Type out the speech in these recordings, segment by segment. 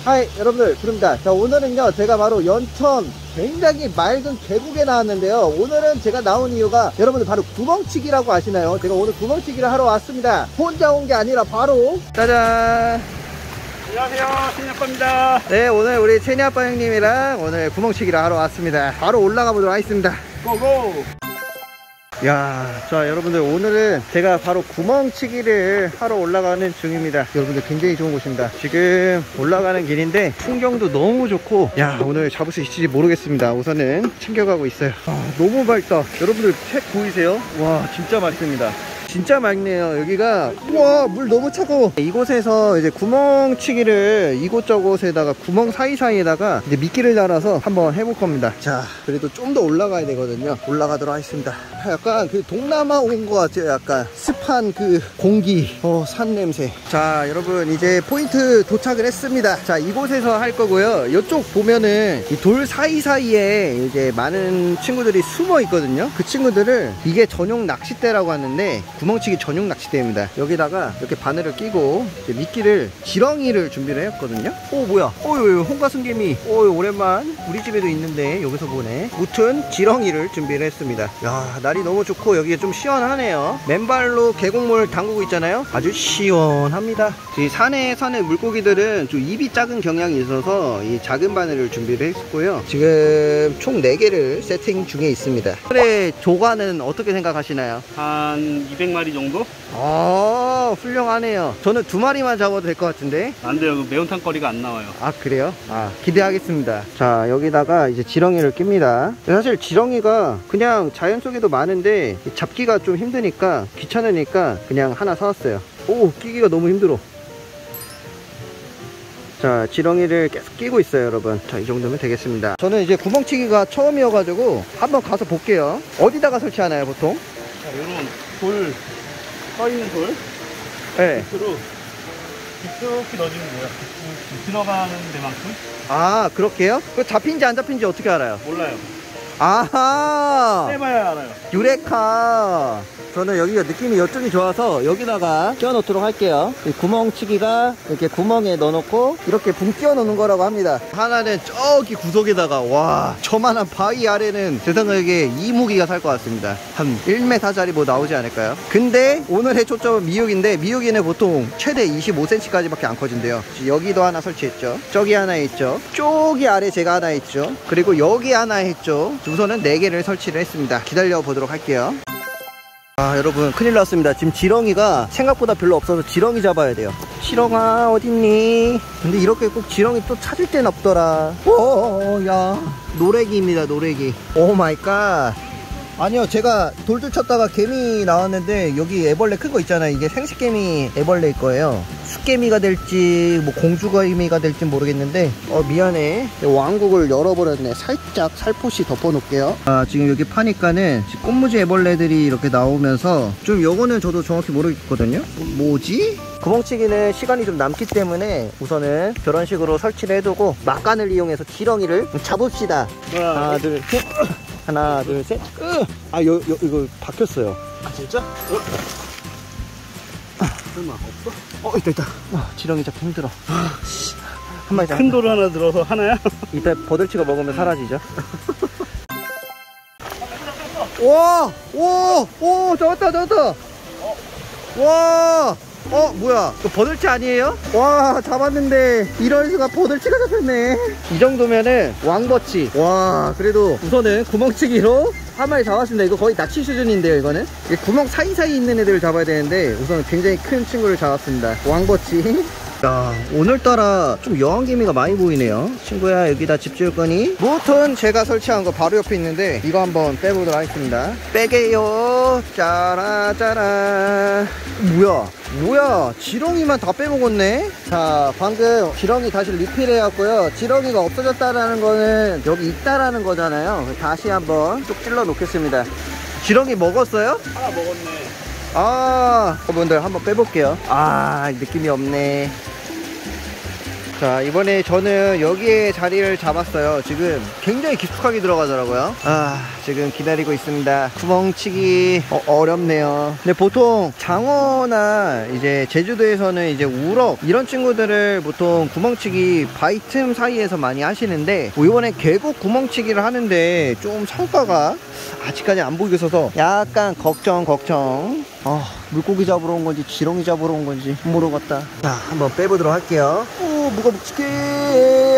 하이 여러분들, 부릅니다. 자, 오늘은요 제가 바로 연천 굉장히 맑은 계곡에 나왔는데요. 오늘은 제가 나온 이유가 여러분들 바로 구멍치기라고 아시나요? 제가 오늘 구멍치기를 하러 왔습니다. 혼자 온 게 아니라 바로 짜잔. 안녕하세요, 채니아빠입니다. 네, 오늘 우리 채니아빠 형님이랑 오늘 구멍치기를 하러 왔습니다. 바로 올라가 보도록 하겠습니다. 고고. 야, 자 여러분들, 오늘은 제가 바로 구멍치기를 하러 올라가는 중입니다. 여러분들, 굉장히 좋은 곳입니다. 지금 올라가는 길인데 풍경도 너무 좋고, 야, 오늘 잡을 수 있을지 모르겠습니다. 우선은 챙겨가고 있어요. 너무 밝다. 여러분들 책 보이세요? 와, 진짜 맑습니다. 진짜 맑네요. 여기가. 우와, 물 너무 차가워. 이곳에서 이제 구멍치기를 이곳저곳에다가 구멍 사이사이에다가 이제 미끼를 달아서 한번 해볼 겁니다. 자, 그래도 좀 더 올라가야 되거든요. 올라가도록 하겠습니다. 약간 그 동남아 온 것 같아요. 약간 습한 그 공기, 산 냄새. 자, 여러분, 이제 포인트 도착을 했습니다. 자, 이곳에서 할 거고요. 이쪽 보면은 이 돌 사이사이에 이제 많은 친구들이 숨어 있거든요. 그 친구들을, 이게 전용 낚싯대라고 하는데 구멍치기 전용 낚싯대입니다. 여기다가 이렇게 바늘을 끼고 이제 미끼를, 지렁이를 준비를 했거든요. 오, 뭐야, 홍가승개미. 오랜만. 우리 집에도 있는데 여기서 보네. 무튼 지렁이를 준비를 했습니다. 야, 날이 너무 좋고 여기가 좀 시원하네요. 맨발로 계곡물 담그고 있잖아요. 아주 시원합니다. 이 산에 사는 물고기들은 좀 입이 작은 경향이 있어서 이 작은 바늘을 준비를 했고요. 지금 총 4개를 세팅 중에 있습니다. 그래, 조과는 어떻게 생각하시나요? 한 200마리 정도? 아, 훌륭하네요. 저는 2마리만 잡아도 될 것 같은데. 안 돼요. 매운탕 거리가 안 나와요. 아, 그래요? 기대하겠습니다. 자, 여기다가 이제 지렁이를 낍니다. 사실 지렁이가 그냥 자연 속에도 많은데 잡기가 좀 힘드니까, 귀찮으니까 그냥 하나 사왔어요. 오, 끼기가 너무 힘들어. 자, 지렁이를 계속 끼고 있어요, 여러분. 자, 이 정도면 되겠습니다. 저는 이제 구멍치기가 처음이어가지고 한번 가서 볼게요. 어디다가 설치하나요, 보통? 자, 요런 돌, 떠있는 돌. 네. 밑으로 깊숙이 넣어주면 돼요. 들어가는 데만큼. 아, 그렇게요? 그 잡힌지 안 잡힌지 어떻게 알아요? 몰라요. 아하, 해봐야 알아요. 유레카. 저는 여기가 느낌이 이쪽이 좋아서 여기다가 끼워 놓도록 할게요. 이 구멍치기가 이렇게 구멍에 넣어놓고 이렇게 붕 끼워 놓는 거라고 합니다. 하나는 저기 구석에다가, 와, 저만한 바위 아래는 제 생각에 이무기가 살 것 같습니다. 한 1m짜리 뭐 나오지 않을까요? 근데 오늘의 초점은 미육인데, 미육이는 보통 최대 25cm 까지밖에 안 커진대요. 여기도 하나 설치했죠. 저기 하나 있죠. 저기 아래 제가 하나 있죠. 그리고 여기 하나 했죠. 우선은 4개를 설치를 했습니다. 기다려 보도록 할게요. 아, 여러분, 큰일 났습니다. 지금 지렁이가 생각보다 별로 없어서 지렁이 잡아야 돼요. 지렁아, 어딨니? 근데 이렇게 꼭 지렁이 또 찾을 데는 없더라. 야, 노래기입니다, 노래기. 오 마이 갓. 아니요, 제가 돌들 쳤다가 개미 나왔는데, 여기 애벌레 큰 거 있잖아요. 이게 생식개미 애벌레일 거예요. 숫개미가 될지 뭐 공주개미가 될지 모르겠는데, 미안해. 왕국을 열어버렸네. 살짝 살포시 덮어놓을게요. 아, 지금 여기 파니까는 꽃무지 애벌레들이 이렇게 나오면서, 좀 요거는 저도 정확히 모르겠거든요. 뭐지? 구멍치기는 시간이 좀 남기 때문에 우선은 저런 식으로 설치를 해두고 막간을 이용해서 지렁이를 잡읍시다. 하나, 둘, 셋. 하나, 둘, 셋. 이거 박혔어요. 아, 진짜? 설마 없어? 있다. 지렁이 잡기 힘들어. 한 마리 큰 돌 하나 들어서 하나야? 이따 버들치가 먹으면 사라지죠. 와! 오! 잡았다! 와! 뭐야? 이거 버들치 아니에요? 와, 잡았는데 이럴 수가, 버들치가 잡혔네. 이 정도면은 왕버치. 와, 그래도 우선은 구멍치기로 한 마리 잡았습니다. 이거 거의 낚시 수준인데요, 이거는. 구멍 사이사이 있는 애들을 잡아야 되는데 우선 굉장히 큰 친구를 잡았습니다. 왕버치. 야, 오늘따라 좀 여왕개미가 많이 보이네요. 친구야, 여기다 집 지을 거니? 무튼 제가 설치한 거 바로 옆에 있는데 이거 한번 빼보도록 하겠습니다. 빼게요. 짜라짜라. 뭐야, 지렁이만 다 빼먹었네. 자, 방금 지렁이 다시 리필해왔고요. 지렁이가 없어졌다라는 거는 여기 있다라는 거잖아요. 다시 한번 쭉 찔러 놓겠습니다. 지렁이 먹었어요? 하나 먹었네. 여러분들 한번 빼볼게요. 느낌이 없네. 자, 이번에 저는 여기에 자리를 잡았어요. 지금 굉장히 깊숙하게 들어가더라고요. 지금 기다리고 있습니다. 구멍치기 어렵네요. 근데 보통 장어나 이제 제주도에서는 이제 우럭 이런 친구들을 보통 구멍치기 바위 틈 사이에서 많이 하시는데, 이번에 계곡 구멍치기를 하는데 좀 성과가 아직까지 안 보이고 있어서 약간 걱정. 물고기 잡으러 온 건지 지렁이 잡으러 온 건지 모르겠다. 자, 한번 빼보도록 할게요. 오, 뭐가 묵직해.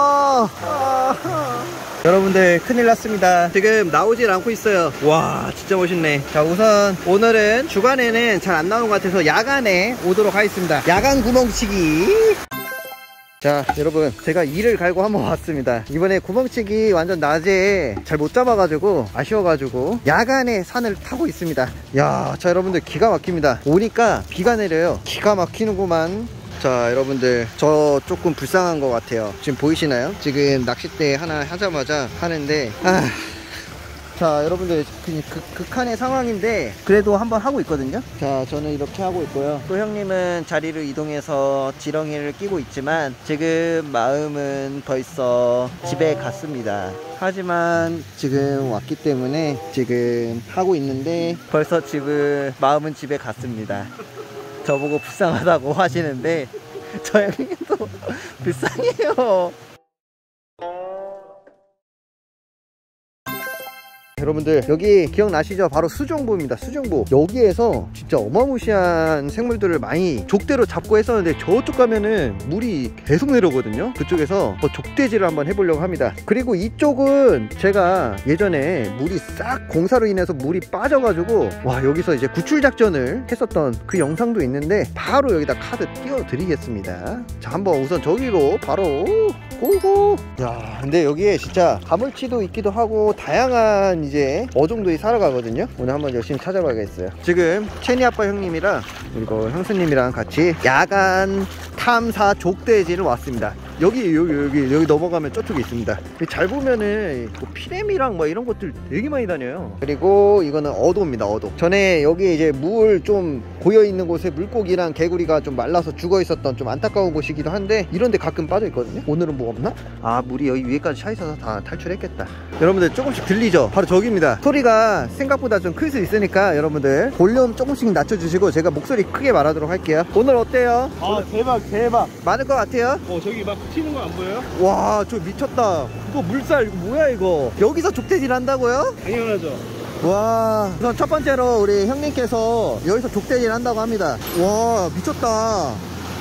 여러분들 큰일 났습니다. 지금 나오질 않고 있어요. 와, 진짜 멋있네. 자, 우선 오늘은 주간에는 잘 안 나오는 것 같아서 야간에 오도록 하겠습니다. 야간 구멍치기. 자, 여러분, 제가 이를 갈고 한번 왔습니다. 이번에 구멍치기 완전 낮에 잘 못 잡아가지고 아쉬워가지고 야간에 산을 타고 있습니다. 야, 자, 여러분들 기가 막힙니다. 오니까 비가 내려요. 기가 막히는구만. 자, 여러분들, 저 조금 불쌍한 것 같아요. 지금 보이시나요? 지금 낚싯대 하나 하자마자 하는데 자, 여러분들 극한의 상황인데 그래도 한번 하고 있거든요. 자, 저는 이렇게 하고 있고요. 또 형님은 자리를 이동해서 지렁이를 끼고 있지만 지금 마음은 벌써 집에 갔습니다. 하지만 지금 왔기 때문에 지금 하고 있는데 벌써 마음은 집에 갔습니다. 저보고 불쌍하다고 하시는데 저 형님도 불쌍해요. 여러분들, 여기 기억나시죠? 바로 수정보입니다. 수정보. 여기에서 진짜 어마무시한 생물들을 많이 족대로 잡고 했었는데 저쪽 가면은 물이 계속 내려오거든요. 그쪽에서 족대질을 한번 해보려고 합니다. 그리고 이쪽은 제가 예전에 물이 싹 공사로 인해서 물이 빠져가지고 와, 여기서 이제 구출작전을 했었던 그 영상도 있는데 바로 여기다 카드 띄워드리겠습니다. 자, 한번 우선 저기로 바로 고고. 야, 근데 여기에 진짜 가물치도 있기도 하고 다양한 이제 어종들이 살아가거든요. 오늘 한번 열심히 찾아봐야겠어요. 지금 채니 아빠 형님이랑 그리고 형수님이랑 같이 야간 탐사 족대지를 왔습니다. 여기 넘어가면 저쪽에 있습니다. 잘 보면은 뭐 피레미랑 뭐 이런 것들 되게 많이 다녀요. 그리고 이거는 어도입니다. 어도. 전에 여기 이제 물 좀 고여 있는 곳에 물고기랑 개구리가 좀 말라서 죽어 있었던 좀 안타까운 곳이기도 한데 이런데 가끔 빠져 있거든요. 오늘은 뭐 없나? 아, 물이 여기 위에까지 차 있어서 다 탈출했겠다. 여러분들 조금씩 들리죠? 바로 저기입니다. 소리가 생각보다 좀 클 수 있으니까 여러분들 볼륨 조금씩 낮춰주시고 제가 목소리 크게 말하도록 할게요. 오늘 어때요? 아, 대박. 많을 것 같아요? 저기 막 튀는 거 안 보여요? 와, 저 미쳤다. 이거 물살, 이거 뭐야 이거? 여기서 족대질 한다고요? 당연하죠. 와, 우선 첫 번째로 우리 형님께서 여기서 족대질 한다고 합니다. 와, 미쳤다.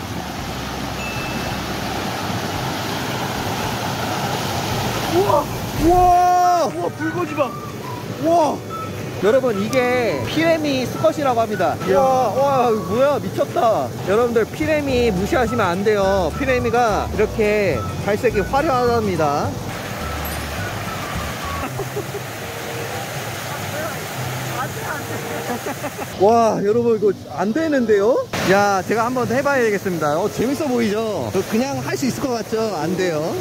우와, 불고지 봐. 우와. 여러분, 이게 피레미 수컷이라고 합니다. 와, 이거 뭐야, 미쳤다. 여러분들, 피레미 무시하시면 안 돼요. 피레미가 이렇게 발색이 화려하답니다. 와, 여러분, 이거 안 되는데요? 야, 제가 한번 해봐야 되겠습니다. 재밌어 보이죠? 그냥 할 수 있을 것 같죠? 안 돼요.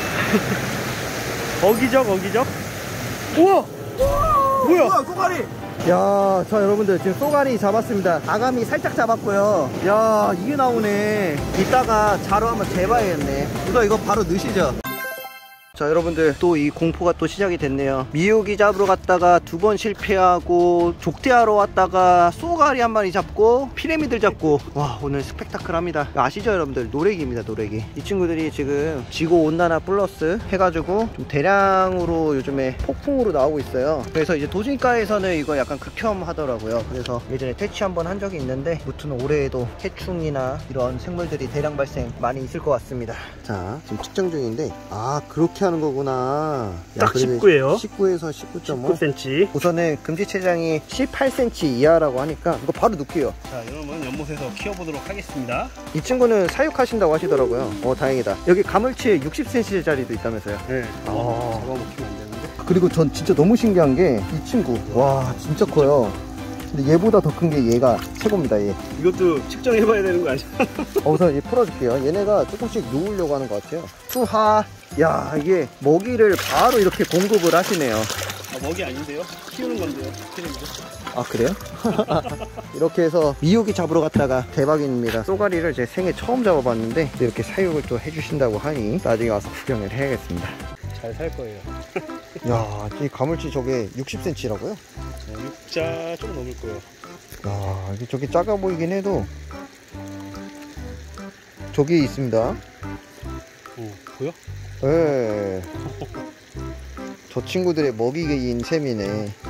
어기적. 우와! 뭐야, 쏘가리! 야, 자, 여러분들, 지금 쏘가리 잡았습니다. 아가미 살짝 잡았고요. 야, 이게 나오네. 이따가 자로 한번 재봐야겠네. 우선 이거 바로 넣으시죠. 자, 여러분들, 또 이 공포가 또 시작이 됐네요. 미우기 잡으러 갔다가 2번 실패하고 족대하러 왔다가 쏘가리 한 마리 잡고 피레미들 잡고, 와, 오늘 스펙타클합니다. 아시죠, 여러분들? 노래기입니다. 노래기. 이 친구들이 지금 지구온난화 플러스 해가지고 좀 대량으로 요즘에 폭풍으로 나오고 있어요. 그래서 이제 도심가에서는 이거 약간 극혐하더라고요. 그래서 예전에 퇴치 한번 한 적이 있는데 무튼 올해에도 해충이나 이런 생물들이 대량 발생 많이 있을 것 같습니다. 자, 지금 측정 중인데, 아, 그렇게 하는 거구나. 딱 19예요. 19에서 19.5. 19cm. 우선은 금지체장이 18cm 이하라고 하니까 이거 바로 넣을게요. 자, 여러분, 연못에서 키워보도록 하겠습니다. 이 친구는 사육하신다고 하시더라고요. 다행이다. 여기 가물치 60cm 짜리도 있다면서요. 네. 잡아먹히면 안 되는데. 그리고 전 진짜 너무 신기한 게 이 친구, 와, 진짜 커요. 근데 얘보다 더 큰 게 얘가 최고입니다. 얘. 이것도 측정해봐야 되는 거 아니야? 우선 얘 풀어줄게요. 얘네가 조금씩 누우려고 하는 것 같아요. 투하. 야, 이게 먹이를 바로 이렇게 공급을 하시네요. 먹이 아닌데요? 키우는 건데요. 키우는 거. 아 그래요? 이렇게 해서 미육이 잡으러 갔다가 대박입니다. 쏘가리를 제 생애 처음 잡아봤는데 이렇게 사육을 또 해주신다고 하니 나중에 와서 구경을 해야겠습니다. 잘 살 거예요. 야, 이 가물치 저게 60cm라고요? 육자 조금 넘을 거예요. 야, 이게 저게 작아 보이긴 해도 저기 있습니다. 오, 보여? 예. 저 친구들의 먹이인 셈이네.